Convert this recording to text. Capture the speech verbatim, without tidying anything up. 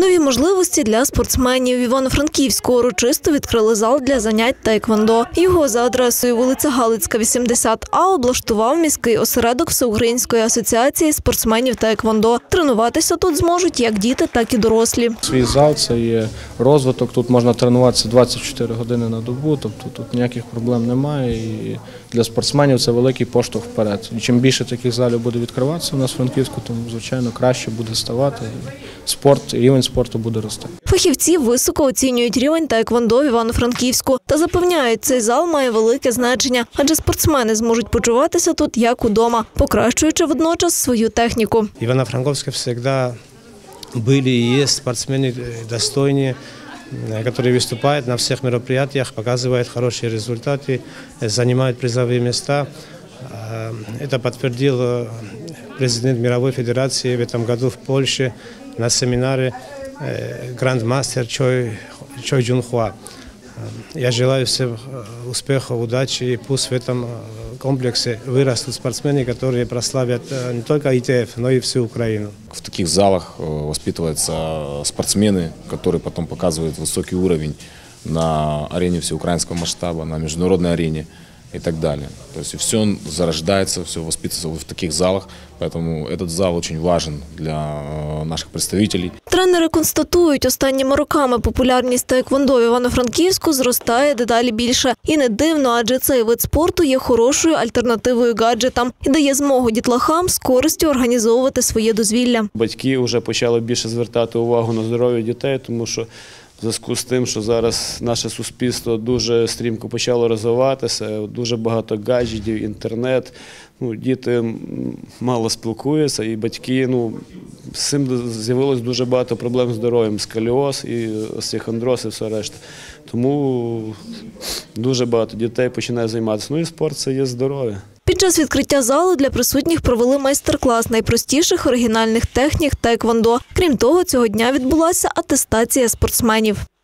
Нові можливості для спортсменів. В Івано-Франківську урочисто відкрили зал для занять таеквондо. Його за адресою вулиця Галицька, вісімдесят А облаштував міський осередок Всеукраїнської асоціації спортсменів таеквондо. Тренуватися тут зможуть як діти, так і дорослі. Свій зал – це є розвиток, тут можна тренуватися двадцять чотири години на добу, тобто тут ніяких проблем немає. І для спортсменів це великий поштовх вперед. І чим більше таких залів буде відкриватися у нас в Франківську, тим, звичайно, краще буде ставати. Спорт, рівень спорту буде рости. Фахівці високо оцінюють рівень таеквондо в Івано-Франківську та запевняють, цей зал має велике значення, адже спортсмени зможуть почуватися тут як удома, покращуючи водночас свою техніку. В Ивано-Франковске всегда были и есть спортсмены достойные, которые выступают на всех мероприятиях, показывают хорошие результаты, занимают призовые места. Это подтвердил президент Мировой Федерации в этом году в Польше на семинаре грандмастер Чой, Чой Джунхуа. Я желаю всем успехов, удачи, и пусть в этом комплексе вырастут спортсмены, которые прославят не только И Т Ф, но и всю Украину. В таких залах воспитываются спортсмены, которые потом показывают высокий уровень на арене всеукраинского масштаба, на международной арене и так далее. То есть все зарождается, все воспитывается в таких залах, поэтому этот зал очень важен для наших представителей. Тренери констатують, останніми роками популярність таеквондо в Івано-Франківську зростає дедалі більше. І не дивно, адже цей вид спорту є хорошою альтернативою гаджетам і дає змогу дітлахам з користю організовувати своє дозвілля. Батьки вже почали більше звертати увагу на здоров'я дітей, тому що в зв'язку з тим, що зараз наше суспільство дуже стрімко почало розвиватися, дуже багато гаджетів, інтернет, ну, діти мало спілкуються і батьки, ну, з цим з'явилось дуже багато проблем з здоров'ям, сколіоз і остеохондроз і все решта. Тому дуже багато дітей починає займатися. Ну і спорт – це є здоров'я. Під час відкриття залу для присутніх провели майстер-клас найпростіших оригінальних технік таеквондо. Крім того, цього дня відбулася атестація спортсменів.